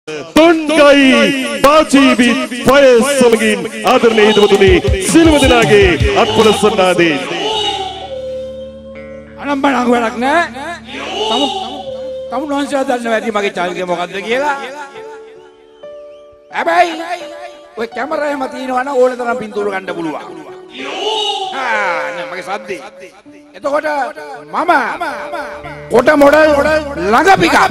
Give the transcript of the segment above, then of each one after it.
Tongai Bajibi Fire Samagin Adarne Idumutuni Silvadanage Atpala Sannade අනම්බණක් වැඩක් නෑ. තමුන් වහන්සේලා දන්න වැඩි මගේ චාරිකය මොකද්ද කියලා. හැබැයි ඔය කැමරාවෙම තියෙනවා නම් ඕන තරම් පින්තූර ගන්න පුළුවන්. නේ මගේ සද්දේ. එතකොට මම කොට මොඩල් ළඟ පිකා.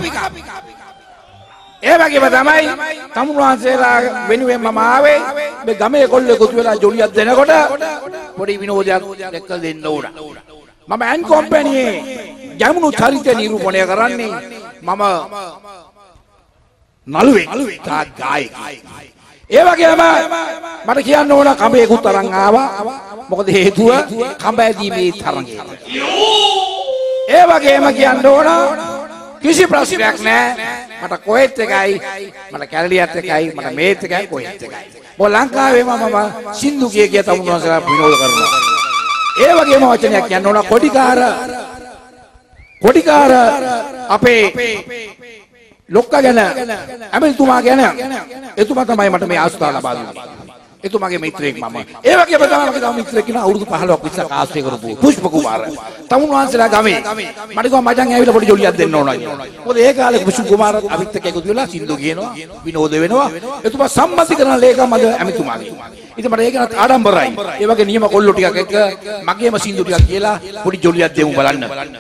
ඒ වගේම තමයි තමුන් වහන්සේලා වෙනුවෙන් මම ආවේ මේ ගමේ කොල්ලෙක් උතු වෙලා ජොලියක් දෙනකොට පොඩි විනෝදයක් දැක්කලා දෙන්න ඕන. මම ඇන් කම්පැනියේ ගැමුණු චරිත නිරූපණය කරන්නේ මම නළුවෙක් ගායකයෙක්. ඒ වගේම මට කියන්න ඕන කඹේකුත් අරන් ආවා. මොකද හේතුව කඹ ඇදීමේ තරඟය. ඒ වගේම කියන්න ඕන කිසි ප්‍රශ්නයක් නැහැ. මට කොහෙත් එකයි මට කැලලියත් එකයි මට මේත් එකයි කොහෙත් එකයි. මොකද ලංකාවේම මම සින්දු කිය තමුන් වහන්සේලා විනෝද කරනවා. ඒ වගේම වචනයක් කියන්න ඕන කොඩිකාර අපේ ලොක්කා ගැන ඇමතිතුමා ගැන එතුමා තමයි මට මේ ආස්ථාව ලබා දුන්නේ. එතුමාගේ මිත්‍රයෙක් මම. ඒ වගේම තමයි මගේ තව මිත්‍රයෙක් ඉන්නවා අවුරුදු 15ක් විතර ආශ්‍රය කරපු පුෂ්ප කුමාර. තමුන් වහන්සේලා ගමේ මට කිව්වා මචං ඇවිල්ලා පොඩි ජොලියක් දෙන්න ඕන කියලා. මොකද ඒ කාලේ පුෂ්ප කුමාර අවිත් එක්ක එකතු වෙලා සින්දු කියනවා විනෝද වෙනවා. එතුමා සම්මති කරන ලේකම් අද ඇමතිතුමාගේ. ඉතින් මට ඒක නත් ආඩම්බරයි. ඒ වගේ නියම කොල්ලෝ ටිකක් එක්ක මගේම සින්දු ටිකක් කියලා පොඩි ජොලියක් දෙමු බලන්න.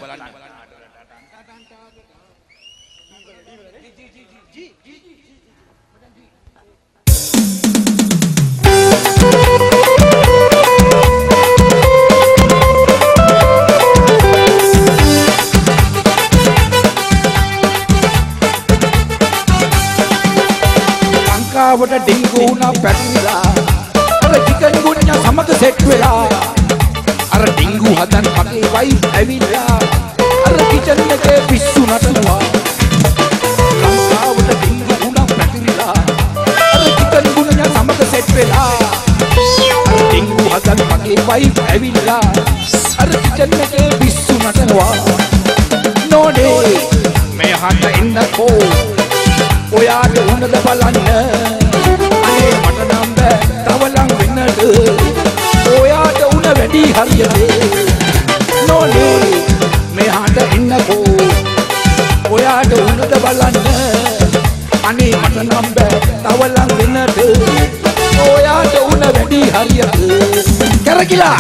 වට ඩිංගු උනා පැටලිලා අර චිකන් ගුණ්‍යා සමග සෙට් වෙලා අර ඩිංගු හදන් මගේ වයිෆ් ඇවිල්ලා අර කිචන් එකේ පිස්සු නටනවා ලංකාවට ඩිංගු උනා පැටලිලා අර චිකන් ගුණ්‍යා සමග සෙට් වෙලා අර ඩිංගු හදන් මගේ වයිෆ් ඇවිල්ලා අර කිචන් එකේ පිස්සු නටනවා නෝනේ මේ හට ඉන්නකෝ ඔයාගේ උනද බලන්න අනේ මට නම් බෑ තව ලං වෙන්නද ඔයාට උන වැඩි හරියද නෝනේ මෙහාට එන්නකෝ ඔයාට උනද බලන්න අනේ මට නම් බෑ තව ලං වෙන්නද ඔයාට උන වැඩි හරියද කරකිලා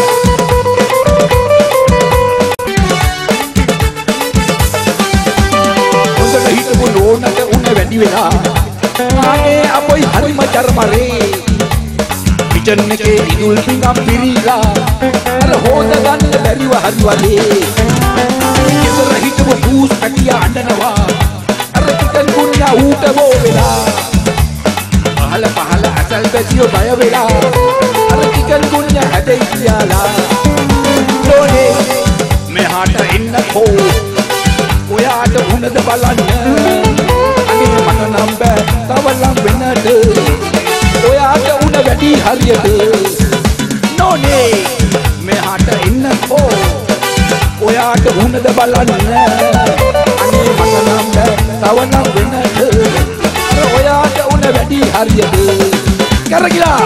හොඳට හිටපු නෝනට වැඩි වෙලා ආනේ අපොයි හරිම චර්මරේ කිචන් එකේ ඉදුල් පිඟම් පිරීලා අර හොද ගන්න බැරිව හරි වගේ ඉතර හිටපු බූස් පැටියා අඬනවා අර කිචන් ගුණා ඌට බෝ වෙලා පහල අසල් බැසියෝ බය වෙලා අර කිචන් ගුණා හැදෙයි කියලා නෝනේ මෙහාට එන්නකෝ ඔයාට උනද බලන්න මට නම් බෑ තව ලං වෙන්නද ඔයාට උන වැඩි හරියද නෝනේ මෙහාට එන්නකෝ ඔයාට උනද බලන්න අනේ මට නම් බෑ තව ලං වෙන්නද ඔයාට උන වැඩි හරියද කරගිලා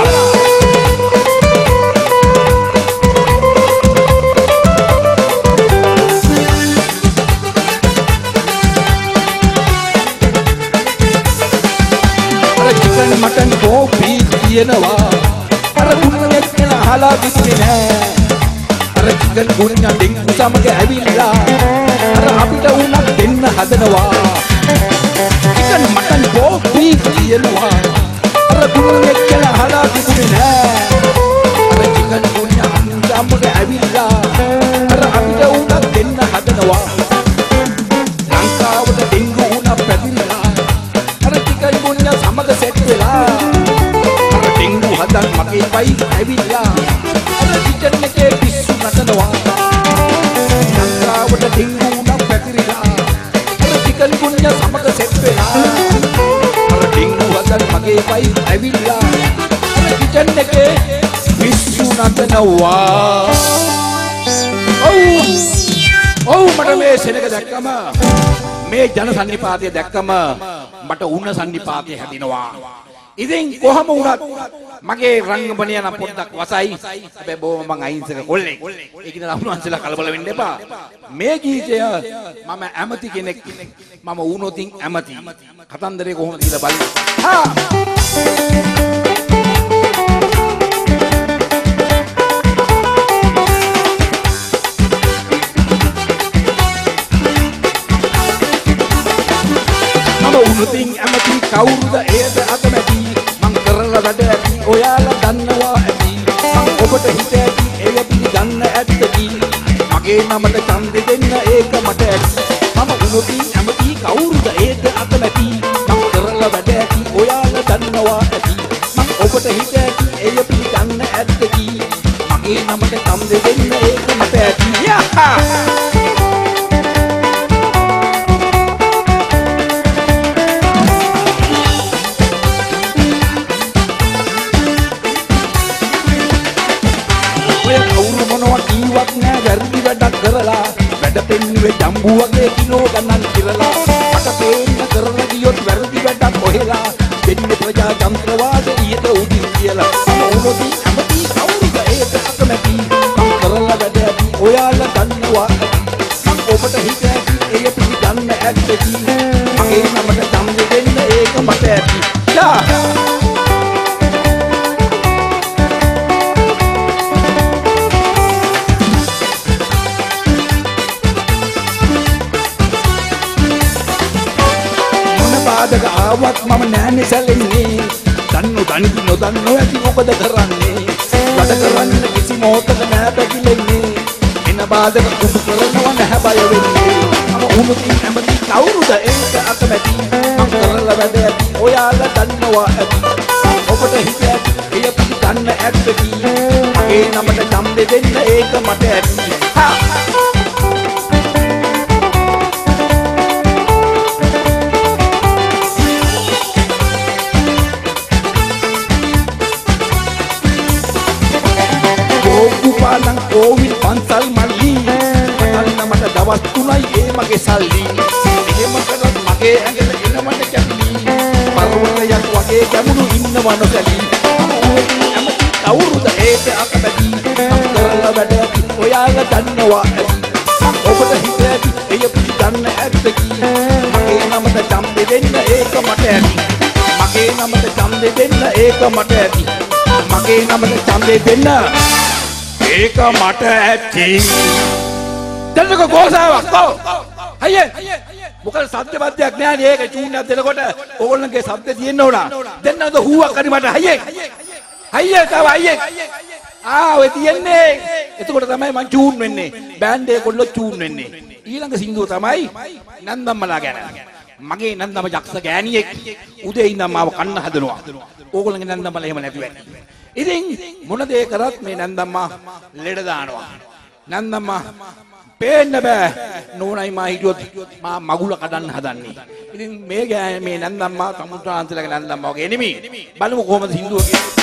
මටන් කෝපි කියනවා අර ගුණයක් කියලා අහලා තිබුණේ නෑ අර චිකන් ගුණා ඩිංගු සමග ඇවිල්ලා අර අපිට උනක් දෙන්න හදනවා චිකන් මටන් කෝපි කියනවා අර ගුණයක් කියලා අහලා තිබුණේ නෑ අර චිකන් ගුණා සමග ඇවිල්ලා අර අපිට උනක් දෙන්න හදනවා ලංකාවට ඩිංගු උනා පැතිරිලා අර චිකන් ගුණා සමග සෙට් වෙලා අර ඩිංගු හදන් මගේ වයිෆ් ඇවිල්ලා අර කිචන් එකේ පිස්සු නටනවා ලංකාවට ඩිංගු උනා පැතිරිලා අර චිකන් ගුණා සමග සෙට් වෙලා අර ඩිංගු හදන් මගේ වයිෆ් ඇවිල්ලා අර කිචන් එකේ පිස්සු නටනවා ඔව් මට මේ සෙනග දැක්කම මේ ජන සන්නිපාතය දැක්කම මට උණ සන්නිපාතේ හැදිනවා. ඉතින් කොහම වුණත් මගේ රංගපණය නම් පොඩ්ඩක් වසයි. හැබැයි බොහොම මං අහිංසක කොල්ලෙක්. ඒක නිසා උන්වහන්සේලා කලබල වෙන්න එපා. මේ ගීතය මම ඇමති කෙනෙක්. මම වුණොතින් ඇමති. කතන්දරේ කොහොමද කියලා බලන්න. හා උනුතින් ඇමති කවුරුද ඒද අකමැති මං කරලා වැඩ ඇති ඔයාලා දන්නවා ඇති මං ඔබට හිත ඇති එය පිළිගන්න ඇත්තකි මගේ නමට ඡන්දෙ දෙන්න ඒක මට ඇති මම උනුතින් ඇමති කවුරුද ඒද අකමැති මං කරලා වැඩ ඇති ඔයාලා දන්නවා ඇති මං ඔබට හිත ඇති එය පිළිගන්න ඇත්තකි මගේ නමට ඡන්දෙ දෙන්න ඒක මට ඇති වැරදි වැඩක් කරලා වැඩ පෙන්නුවේ ජම්බු වගේ කිලෝ ගණන් කිරලා මට පේන්න කරලා ගියොත් වැරදි වැඩක් කොහෙලා දෙන්නේ ප්‍රජා තන්ත්‍රවාදීයට උදින් කියලා මොනොදී ඇමති කවුරුද ඒක අකමැති මං කරලා වැඩ ඇති ඔයාලා දන්නවා මං ඔබට හිත ඇති එය පිළිගන්න ඇත්තකි මගේ නමට ඡන්දෙ දෙන්න ඒක මට ඇති ආදක ආවත් මම නෑනේ සැලෙන්නේ දන්නු දනිදි නොදන්නු ඇති මොකද කරන්නේ වැඩ කරන්න කිසි මොහොතක නෑ පැකිලෙන්නේ එන බාධක කුඩු කරනවා නැහැ බය වෙන්නේ මම උනුතින් ඇමති කවුරුද ඒක අකමැති මං කරලා වැඩ ඇති ඔයාලා දන්නවා ඇති ඔබට හිත ඇති එය පිළිගන්න ඇත්තකි මගේ නමට ඡන්දෙ දෙන්න ඒක මට ඇති ඕවිල් පන්සල් මල්ලි කතන්න මට දවස් 3යි ඒ මගේ සල්ලි එහෙම කරත් මගේ ඇඟට එනවන කැපලි පර්වතයක් වගේ ගැමුණු ඉන්නව නොසැලි ඇමති කවුරුද ඒක අකමැති කරලා වැඩ ඇති ඔයාලා දන්නවා ඇති ඔබට හිත ඇති එය පිළිගන්න ඇත්තකි මගේ නමට ඡන්දෙ දෙන්න ඒක මට ඇති මගේ නමට ඡන්දෙ දෙන්න ඒක මට ඇති මගේ නමට ඡන්දෙ දෙන්න ඒක මට ඇති දෙන්නක ගෝසාවක් ඔව් අයියේ මොකද සද්ද බද්දයක් නෑ නේ ඒක චූන්නයක් දෙනකොට ඕගොල්ලන්ගේ ශබ්ද තියෙන්න ඕන දෙන්නද හුවක් හරි මට අයියේ තව අයියේ ඔය තියන්නේ එතකොට තමයි මං චූන් වෙන්නේ බෑන්ඩ් එක කොල්ල චූන් වෙන්නේ ඊළඟ සින්දුව තමයි නන්දම්මලා ගැන මගේ නන්දම ජක්ස ගෑණියෙක් උදේ ඉඳන් මාව කන්න හදනවා ඕගොල්ලන්ගේ නන්දම්මලා එහෙම නැති වෙන්නේ ඉතින් මොන දේ කරත් මේ නන්දම්මා ලෙඩ දානවා නන්දම්මා පේන්න බෑ නෝනයි මා හිටියොත් මා මගුල කඩන්න හදන්නේ ඉතින් මේ නන්දම්මා සමුද්‍රාන්තලගේ නන්දම්මා වගේ නෙමෙයි බලමු කොහොමද සින්දුව කියන්නේ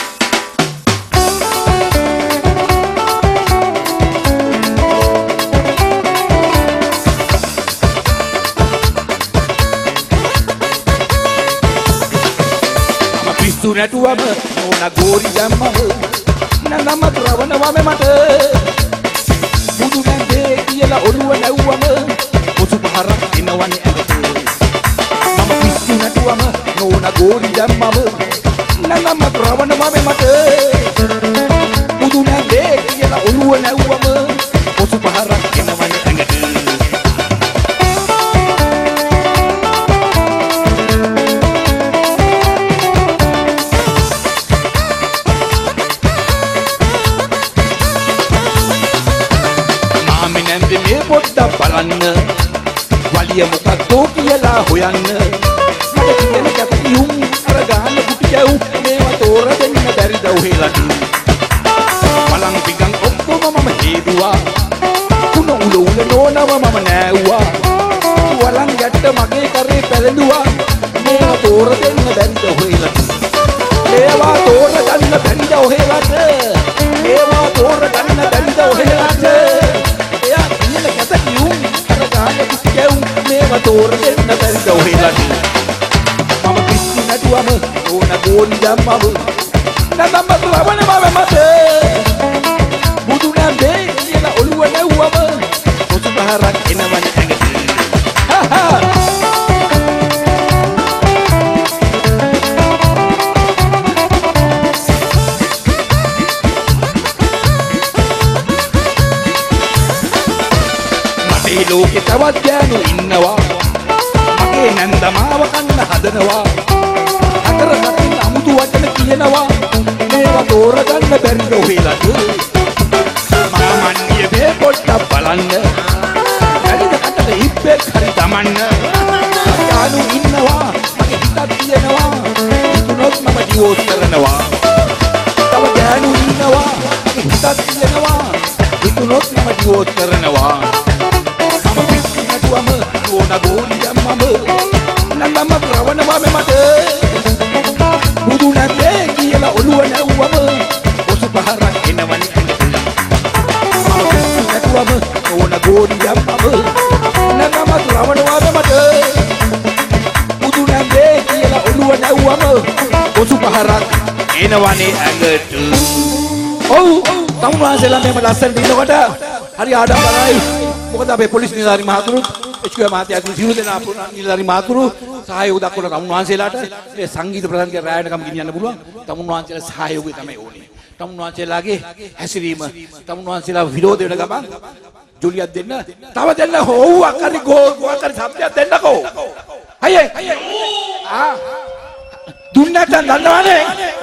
පිස්සු නැටුවම නෝනා ගෝරි දැම්මම නන්දම්ම ද්‍රවනවා මට බුදු නැන්දේ කියලා ඔරුව නැව්වම මුසු පහරක් එනවනේ ඇඟට මම පිස්සු නැටුවම නෝනා ගෝරි දැම්මම නන්දම්ම ද්‍රවනවා මට බුදු නැන්දේ කියලා ඔරුව නැව්වම මුසු පහරක් එනවනේ ඇඟට පොඩ්ඩක් බලන්න වලිය මොකක්දෝ කියලා හොයන්න මට කියන කැපියුම් අර ගාන කුටි කැව් මේවා තෝර දෙන්න බැරිද ඔහෙලට බලන් පිටන් ඔක්කොම මම හේදුවා කුණ උල උල නෝනව මම නෑවුවා වලන් ගැට්ට මගේ කරේ පැලඳුවා මේවා තෝර දෙන්න බැරිද ඔහෙලට මේවා තෝර ගන්න බැරිද ඔහෙලට මේවා තෝර ගන්න බැරිද ඔහෙලට තෝර දෙන්න බැරිද ඔහෙලට නැතුවම ඕන ගෝනි දැම්මම නදම්ම රවණ මම මත බුදු නැන්දේ කියලා ඔළුව නැව්වම පොසු පහරක් එනවනේ ඇඟට මට ලෝකේ තවත් ගෑනු ඉන්නවා මගේ නැන්දමාව කන්න හදනවා අතර මතින් අමුතු වචන කියනවා මේවා තෝරගන්න බැරි නොවේලද මාමන්නිය මේ පොට්ටක් බලන්න බැරිද කටට ඉබ්බෙක් හරි දමන්න ගෑනු ඉන්නවා මගේ හිතක් තියෙනවා හිතුනොත් මම ඩිවෝස් කරනවා තව ගෑනු ඉන්නවා මගේ හිතක් තියෙනවා හිතුනොත් මම ඩිවෝස් කරනවා ඕන ගෝනි දැම්මම නන්නම ප්‍රවණවා මෙමට බුදු නැතේ කියලා ඔළුව නැව්වම පොසු පහරක් එනවනේ ඇඟට නැතුවම ඕන ගෝනි දැම්මම නන්නම ප්‍රවණවා මෙමට බුදු නැතේ කියලා ඔළුව නැව්වම පොසු පහරක් එනවනේ ඇඟට ඔව් තමුන්වහන්සේලා මෙහෙම ලස්සනට ඉන්නකොට හරි ආඩම්බරයි මොකද අපේ පොලිස් නිලධාරි මහතුරුත් එච්.කේ මහත්තයා සියලු දෙනා නිලධාරි මහතුරු සහයෝගය දක්වන තමුන්වහන්සේලාට මේ සංගීත ප්‍රසංගය රැයටකම් ගෙනියන්න පුළුවන් තමුන්වහන්සේලා සහයෝගය තමයි ඕනේ තමුන්වහන්සේලාගේ හැසිරීම තමුන්වහන්සේලා විරෝධයට ගමන් ජොලියක් දෙන්න තව දෙන්න හොව්වක් හරි ගෝවක් හරි සබ්දයක් දෙන්නකෝ අයියේ දුන්නට දන්නවනේ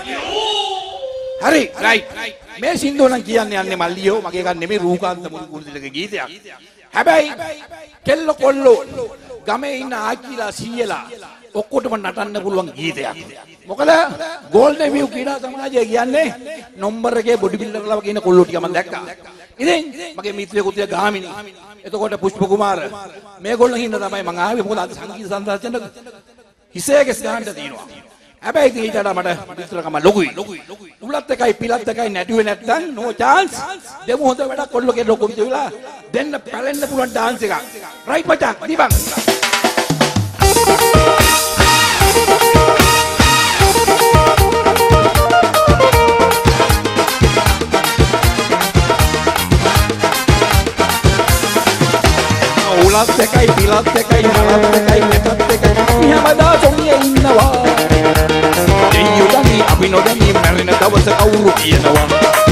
හරි රයිට් මේ සින්දුව නම් කියන්න යන්නේ මල්ලියෝ මගේ එකක් නෙමෙයි රූකාන්ත මුරුකුරුදිලගේ ගීතයක් හැබැයි කෙල්ල කොල්ලෝ ගමේ ඉන්න ආච්චිලා සීයලා ඔක්කොටම නටන්න පුළුවන් ගීතයක් මොකද ගෝල්ඩන් විව් ක්‍රීඩා සමාජය කියන්නේ නම්බර් එකේ බොඩි බිල්ඩර්ලා වගේ ඉන්න කොල්ලෝ ටික මම දැක්කා ඉතින් මගේ මිත්‍රයෙකුට ගාමිනි එතකොට පුෂ්ප කුමාර මේගොල්ලෝ හින්දා තමයි මම ආවේ මොකද අද සංගීත සංදර්ශන හිසේකස් ගහන්න තියෙනවා හැබැයි ඉතින් ඊට මට විතරකම ලොකුයි උලත් එකයි පිලත් එකයි නැටුවේ නැත්තම් no chance දෙමු හොඳ වැඩක් කොල්ල කෙල්ල ලොකු විදිහලා දෙන්න පැලෙන්න පුළුවන් dance එකක් right මචං දිබන් උලත් එකයි පිලත් එකයි නලත් එකයි නැටත් එකයි හැමදා සොමියේ ඉන්නවා දෙයියෝදනි අපි නොදනි මැරෙන දවස කවුරු කියනවා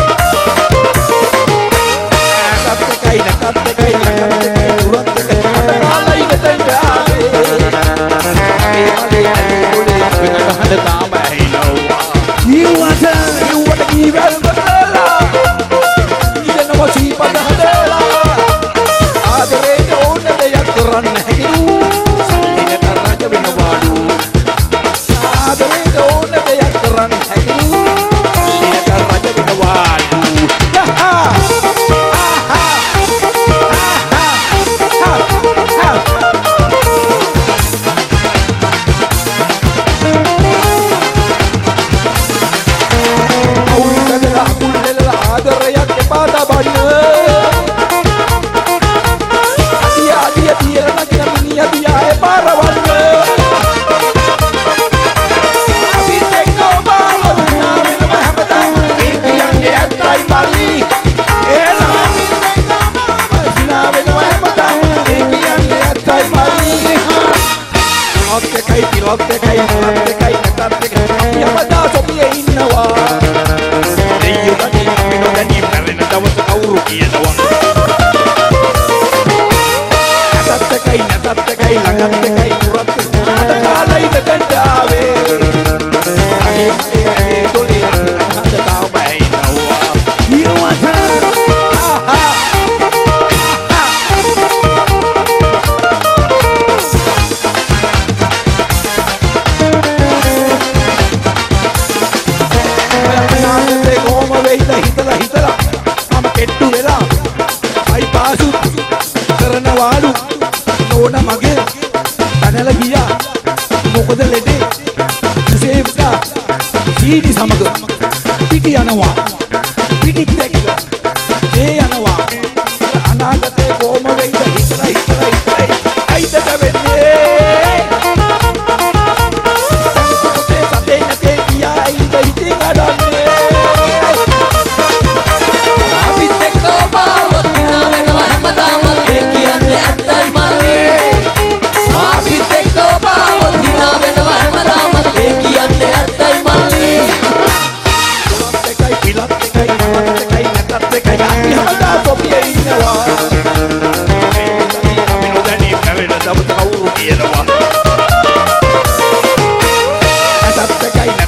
නැටත් එකයි උලත් එකයි අතකාලයි මෙතෙන්ට ආවේ ඒ වලේ අපිට හඳ තාම ඇහිනවා යුවට කීවල් බදලා ඉදනවා සීපද හදලා ආදරේ ඕන දෙයක් කරන්න හැකිලු සල්ලිනට රජ වෙනවාලු ආදරේ ඕන දෙයක් කරන්න හැකිලු සල්ලිනට රජ වෙනවාලු ආදරයක් එපා තබන්න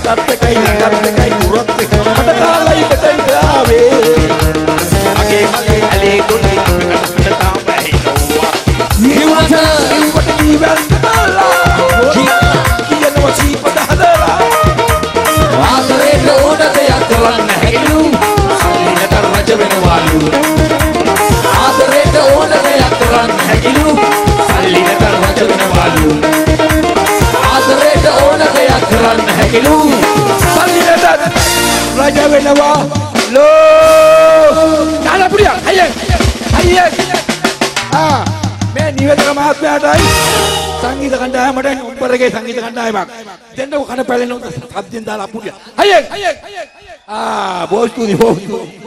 අතත් එකයි නගත් එකයි පුරත් එකයි මට කාලයි කටයි ගාවේ මගේ ඇලේ ගොඩේ අපිට තාම බැහැිනවා නිවත නිවට ජීවන් දාලා කියනවා සීපද හදලා ආදරේට ඕන දෙයක් කරන්න හැකිලු සල්ලිනට රජ වෙනවාලු ආදරේට ඕන දෙයක් කරන්න හැකිලු සල්ලිනට රජ වෙනවාලු ආදරේට ඕන දෙයක් කරන්න හැකිලු සල්ලිනට රජ වෙනවා ලෝ නාලපුරියා අයියේ මේ නිවේදක මහත්මයාටයි සංගීත කණ්ඩායමට උඹරගේ සංගීත කණ්ඩායමක් දෙන්නව කන පැලෙන සද්දෙන් දාලා අපුරියා අයියේ බෝස්තුනි